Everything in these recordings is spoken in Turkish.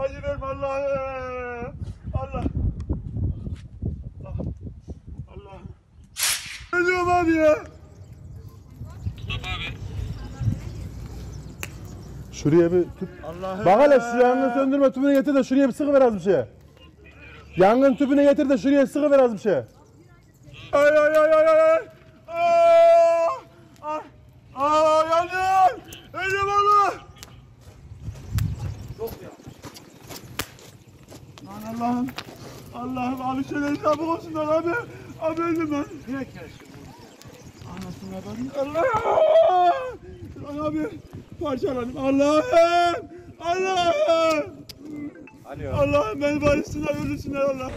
acı verme Allah'ım. Allah. Allah. Ne diyorum abi ya? Mustafa abi. Şuraya bir tüp. Allah'ım. Bak hele şu yangın söndürme tüpünü getir de şuraya bir sıkıver az bir şey. Yangın tüpünü getir de şuraya sıkıver az bir şey. Ay ay ay ay ay. Yandım. Elim Allah. Çok ya. Lan Allah'ım. Allah'ım abi şöyle hesabı olsunlar abi. Abi öldüm ben. Direkt yaşıyor. Anasını ben. Allah. Lan abi parçaladım. Allah'ım. Allah'ım. Alo. Allah'ım beni barışsınlar ölürsünler Allah.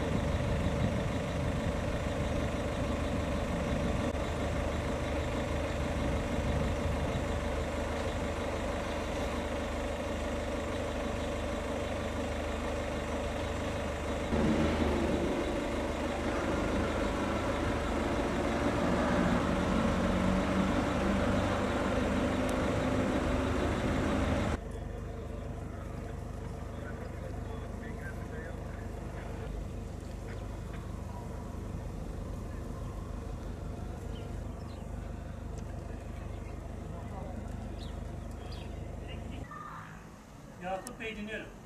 Yakup Bey dinliyorum.